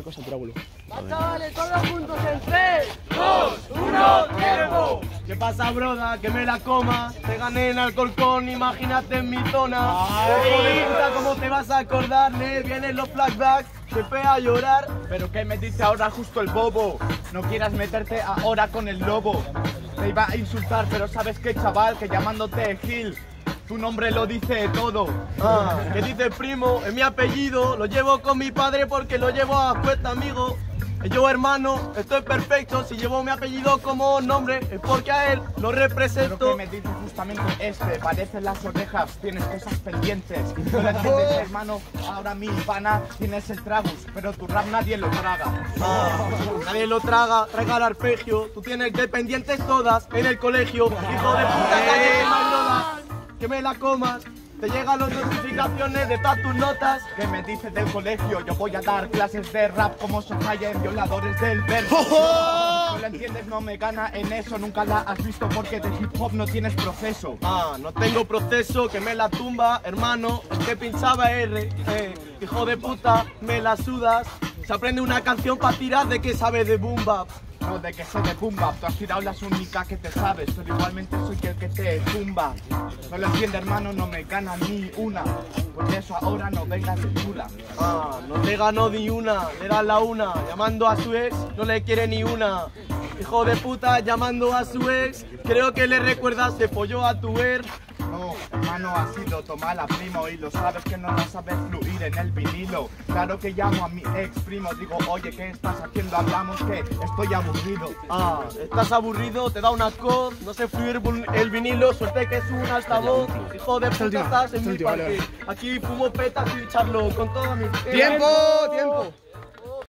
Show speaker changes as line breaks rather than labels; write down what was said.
cosa al triángulo.
Chavales, todos juntos en 3, 2, 1, tiempo.
¿Qué pasa, broda? Que me la comas. Te gané en Alcorcón, imagínate en mi zona. ¿Cómo te vas a acordarle? Vienen los flashbacks, te pega a llorar.
Pero ¿qué me dice ahora justo el bobo? No quieras meterte ahora con el lobo. Te iba a insultar, pero ¿sabes qué, chaval? Que llamándote Gil, tu nombre lo dice todo.
¿Qué dice primo? Es mi apellido. Lo llevo con mi padre porque lo llevo a cuesta, amigo. Yo, hermano, estoy perfecto. Si llevo mi apellido como nombre es porque a él lo represento.
Pero ¿qué me dice justamente este? Parecen las orejas, tienes cosas pendientes. No lo entiendes, hermano. Ahora mi pana tienes el tragus, pero tu rap nadie lo traga.
Nadie lo traga, traiga el arpegio. Tú tienes dependientes todas en el colegio. Hijo de puta, cállate, maldoda. Que me la comas. Te llegan las notificaciones de todas tus notas.
¿Qué me dices del colegio? Yo voy a dar clases de rap como Sofía en Violadores del Verso. No lo entiendes, no me gana en eso. Nunca la has visto porque de hip hop no tienes proceso.
No tengo proceso, que me la tumba, hermano. El que pinchaba R, hijo de puta, me la sudas. Se aprende una canción para tirar de que sabe de boom bap.
No, de que sé de boom bap, tú has tirado las únicas que te sabes, pero igualmente soy el que te tumba. No lo entiende, hermano, no me gana ni una. Por eso ahora no vengas de chula.
No te ganó ni una, le das la una. Llamando a su ex, no le quiere ni una. Hijo de puta, llamando a su ex. Creo que le recuerdas, se folló a tu ex.
No, hermano, ha sido tomala, primo, y lo sabes que no la sabes fluir en el vinilo. Claro que llamo a mi ex primo, digo, oye, ¿qué estás haciendo? Hablamos que estoy aburrido.
Estás aburrido, te da una cos, no sé fluir el vinilo, suerte que es un altavoz. Hijo de puta, estás en mi parte. Aquí fumo petas y charlo con todos mis...
¡Tiempo! ¡Tiempo!